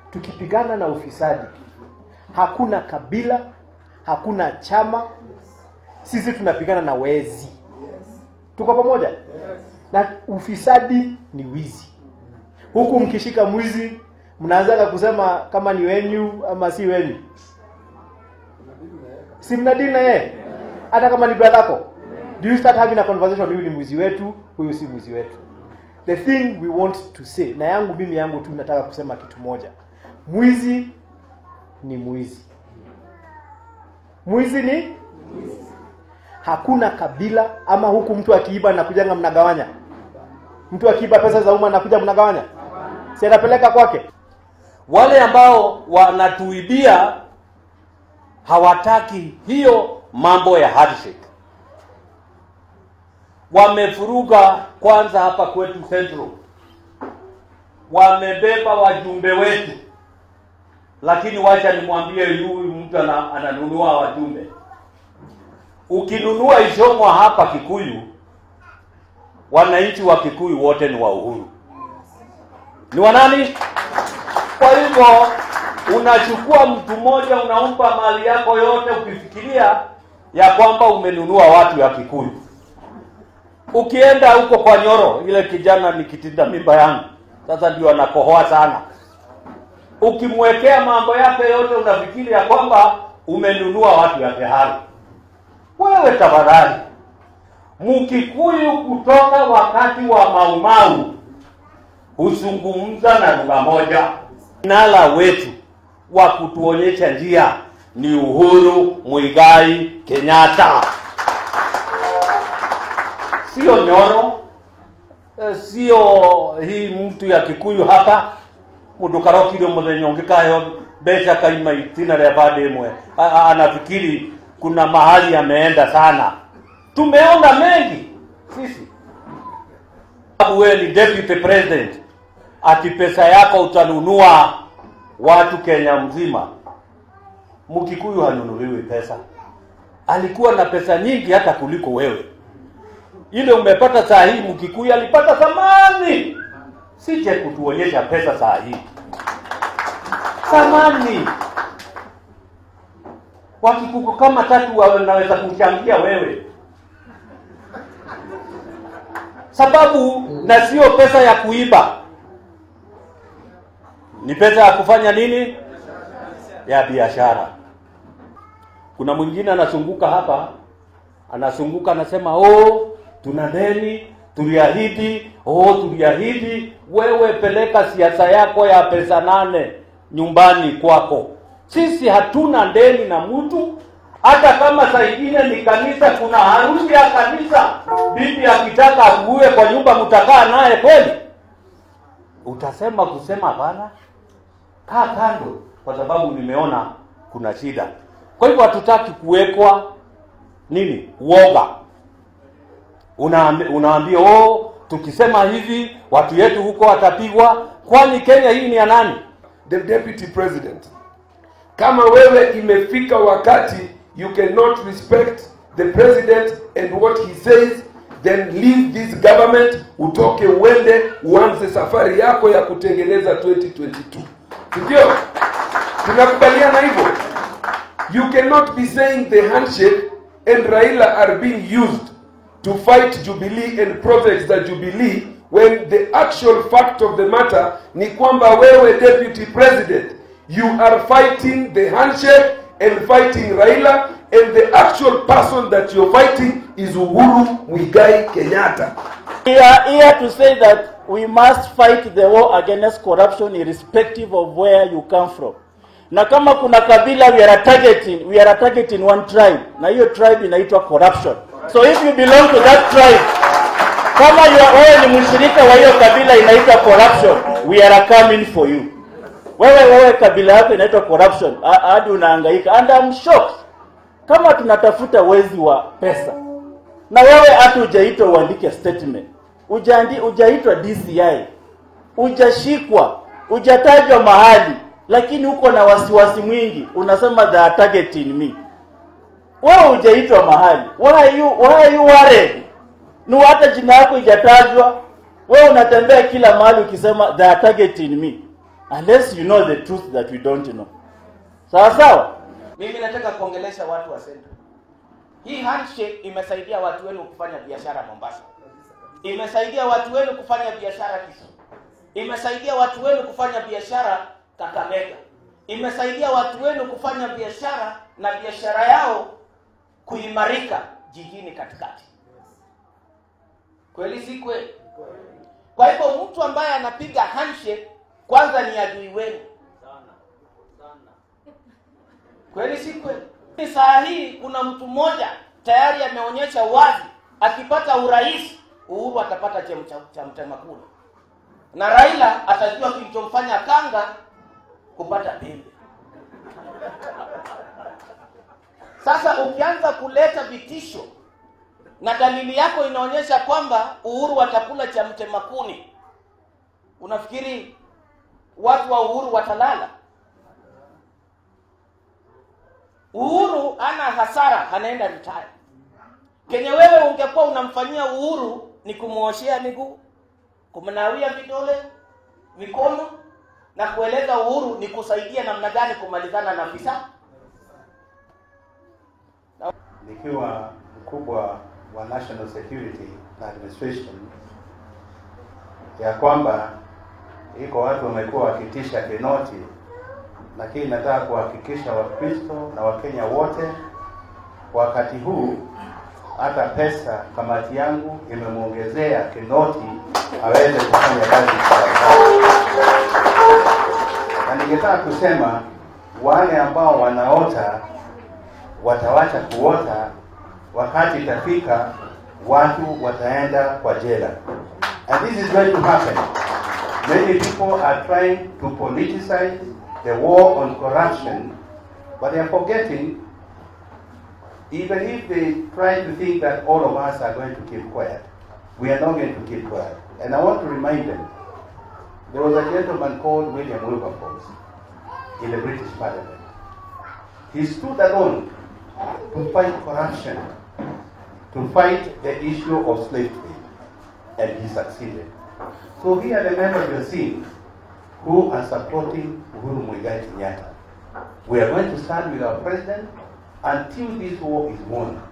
tukipigana na ufisadi, hakuna kabila, hakuna chama, sisi tunapigana na wezi. Tuko pamoja? Na ufisadi ni wizi. Huku mkishika mwizi, mnaanza kusema kama ni wenyu ama si wenyu. Si mnadili na yeye? Hata kama ni brother yako. Do you start having a conversation, huyu ni mwizi wetu, huyu si mwizi wetu. The thing we want to say, na yangu tu nataka kusema kitu moja. Mwizi ni mwizi. Mwizi ni mwizi. Hakuna kabila ama huku mtu akiiba na kujanga mnagawanya. Mtu akiiba pesa za umma na kuja mnagawanya. Si anapeleka kwake. Wale ambao wanatuibia hawataki hiyo mambo ya handshake. Wamefuruga kwanza hapa kwetu Central. Wamebeba wajumbe wetu. Lakini wacha nimwambie huyu mtu ananunua wajumbe. Ukinunua Ishongwa hapa Kikuyu, wananchi wa Kikuyu wote ni wa Uhuru. Ni wa nani? Kwa hivyo unachukua mtu mmoja unampa mali yako yote ukifikiria ya kwamba umenunua watu ya Kikuyu. Ukienda huko kwa Nyoro, ile kijana nikitinda mimba yangu, sasa ndio anakohoa sana. Ukimwekea mambo yake yote unafikiri ya kwamba umenunua watu ya Kehari. Wewe tafadhali, Mkikuyu kutoka wakati wa Maumau huzungumza na lugha moja. Nala wetu wa kutuonyesha njia ni Uhuru Muigai Kenyatta. Sio Nyoro, sio hii mtu ya Kikuyu hapa. Mudukaroki ndio mwenyongekayo becha kaima itina ya bade mwe. Anafikiri kuna mahali ameenda sana. Tumeona mengi sisi. Wewe ni deputy president, ati pesa yako utanunua watu Kenya mzima. Mkikuyu hanunuliwi pesa. Alikuwa na pesa nyingi hata kuliko wewe. Ile umepata saa hii Mkikuyu alipata zamani. Sije kutuonyesha pesa saa hii. Zamani. Wakikuko kama tatu wanaweza kuchangia wewe. Sababu na sio pesa ya kuiba. Ni pesa ya kufanya nini? Ya biashara. Kuna mwingine anazunguka hapa, anazunguka anasema, tuna deni, tuliahidi, tuliahidi. Wewe peleka siasa yako ya pesa 8 nyumbani kwako. Sisi hatuna deni na mtu. Hata kama saa ingine ni kanisa, kuna harusi ya kanisa, bibi akitaka akuue kwa nyumba, mtakaa naye kweli? Utasema kusema bana, kaa kando, kwa sababu nimeona kuna shida. Kwa hivyo hatutaki kuwekwa nini? Uoga. Unaambia tukisema hivi watu yetu huko watapigwa. Kwani Kenya hii ni ya nani? The deputy president. Kama wewe imefika wakati you cannot respect the president and what he says, then leave this government, utoke uende uanze safari yako ya kutengeneza 2022. Ndio? Tunakubaliana hivyo. You cannot be saying the handshake and Raila are being used to fight Jubilee and projects that Jubilee, when the actual fact of the matter ni kwamba wewe deputy president, you are fighting the handshake and fighting Raila, and the actual person that you're fighting is Uhuru Muigai Kenyatta. We are here to say that we must fight the war against corruption irrespective of where you come from. Na kama kuna kabila we are targeting one tribe, na hiyo tribe inaitwa corruption. So if you belong to that tribe, kama wewe ni mshirika wa hiyo kabila inaitwa corruption, we are coming for you. Wewe kabila yako inaitwa corruption, hadi unahangaika. And I'm shocked. Kama tunatafuta wezi wa pesa, na wewe hata hujaitwa uandike statement, hujaitwa DCI, hujashikwa, hujatajwa mahali, lakini uko na wasiwasi mwingi, unasema they are targeting me. Wewe hujaitwa mahali. Why are you worried? Ni hata jina yako hujatajwa. Wewe unatembea kila mahali ukisema they are targeting me. unless you know the truth that we don't know. Sawa sawa. Mimi nataka kuongelesha watu wa Central. Hii handshake imesaidia watu wenu kufanya biashara Mombasa. Imesaidia watu wenu kufanya biashara Kisumu. Imesaidia watu wenu kufanya biashara Kakamega. Imesaidia watu wenu kufanya biashara na biashara yao kuimarika jijini katikati. Kweli si kweli? Kwa hivyo mtu ambaye anapiga handshake kwanza ni adui wenu. Kweli si kweli? Saa hii kuna mtu mmoja tayari ameonyesha wazi akipata urais Uhuru atapata cha mtema kura. Na Raila atajua kilichomfanya Kanga kupata pembe. Sasa ukianza kuleta vitisho na dalili yako inaonyesha kwamba Uhuru atakula cha mtema kuni, unafikiri watu wa Uhuru watalala? Uhuru ana hasara, anaenda retire. Kenye wewe ungekuwa unamfanyia Uhuru ni kumuoshea miguu, kumnawia vidole, mikono na kueleza Uhuru ni kusaidia namna gani kumalizana na visa. Nikiwa mkubwa wa National Security Administration, ya kwamba iko watu wamekuwa wakitisha kinoti, lakini nataka kuhakikisha Wakristo na Wakenya wote wakati huu hata pesa kamati yangu imemuongezea kinoti aweze kufanya kazi kwa. Na ningetaka kusema wale ambao wanaota watawacha kuota, wakati itafika watu wataenda kwa jela. And this is going to happen. Many people are trying to politicize the war on corruption, but they are forgetting, even if they try to think that all of us are going to keep quiet, we are not going to keep quiet. And I want to remind them, there was a gentleman called William Wilberforce in the British Parliament. He stood alone to fight corruption, to fight the issue of slavery, and he succeeded. So here are the members you are seeing who are supporting Uhuru Muigai Kenyatta. We are going to stand with our president until this war is won.